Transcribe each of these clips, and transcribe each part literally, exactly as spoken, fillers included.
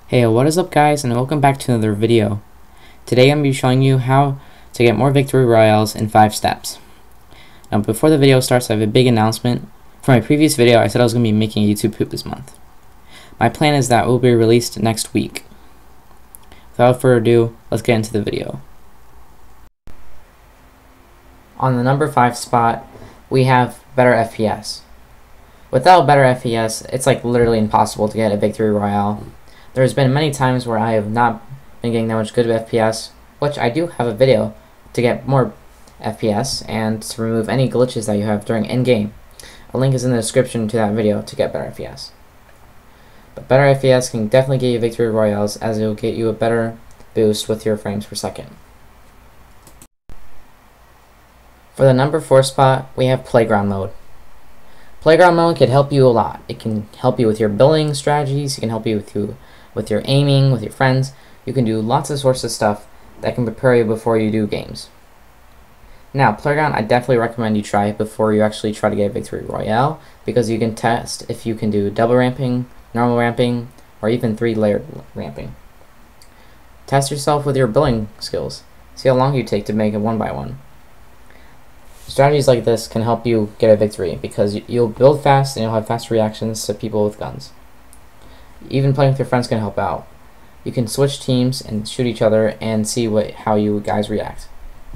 Hey, what is up guys, and welcome back to another video. Today I'm going to be showing you how to get more victory royales in five steps. Now before the video starts, I have a big announcement. For my previous video I said I was going to be making a YouTube poop this month. My plan is that it will be released next week. Without further ado, let's get into the video. On the number five spot, we have better F P S. Without better F P S, it's like literally impossible to get a victory royale. There's been many times where I have not been getting that much good F P S, which I do have a video to get more F P S and to remove any glitches that you have during in-game. A link is in the description to that video to get better F P S. But better F P S can definitely get you victory royales, as it will get you a better boost with your frames per second. For the number four spot, we have Playground Mode. Playground Mode can help you a lot. It can help you with your building strategies, it can help you with, you with your aiming, with your friends. You can do lots of sorts of stuff that can prepare you before you do games. Now, Playground, I definitely recommend you try it before you actually try to get a victory royale, because you can test if you can do double ramping, normal ramping, or even three layered ramping. Test yourself with your building skills. See how long you take to make it one by one. Strategies like this can help you get a victory, because you'll build fast and you'll have fast reactions to people with guns. Even playing with your friends can help out. You can switch teams and shoot each other and see what how you guys react.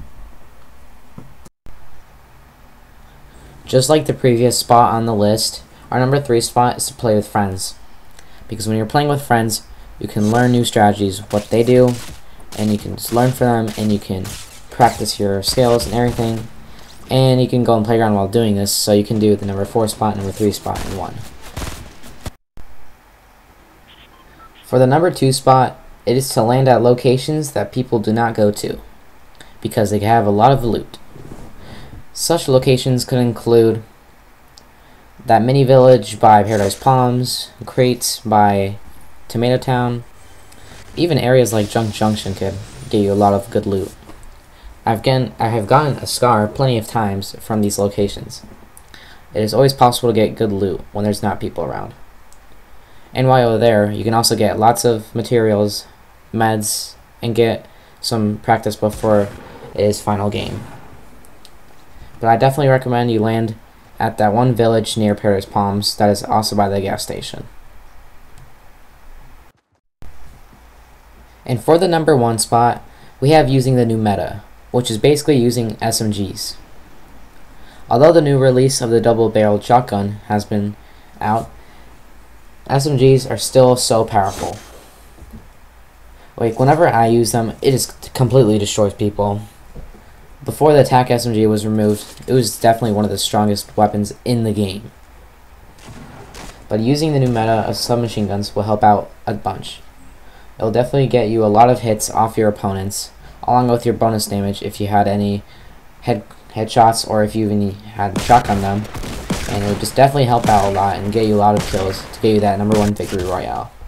Just like the previous spot on the list, our number three spot is to play with friends. Because when you're playing with friends, you can learn new strategies, what they do, and you can just learn from them, and you can practice your skills and everything. And you can go on Playground while doing this, so you can do the number four spot, number three spot in one. For the number two spot, it is to land at locations that people do not go to, because they have a lot of loot. Such locations could include that mini village by Paradise Palms, crates by Tomato Town. Even areas like Junk Junction could give you a lot of good loot. I've gotten, I have gotten a scar plenty of times from these locations. It is always possible to get good loot when there's not people around. And while you're there, you can also get lots of materials, meds, and get some practice before it is final game. But I definitely recommend you land at that one village near Paradise Palms that is also by the gas station. And for the number one spot, we have using the new meta, which is basically using S M Gs. Although the new release of the double-barreled shotgun has been out, S M Gs are still so powerful. Like, whenever I use them, it just completely destroys people. Before the attack S M G was removed, it was definitely one of the strongest weapons in the game. But using the new meta of submachine guns will help out a bunch. It'll definitely get you a lot of hits off your opponents, along with your bonus damage if you had any head headshots or if you even had shotgun them, and it would just definitely help out a lot and get you a lot of kills to get you that number one victory royale.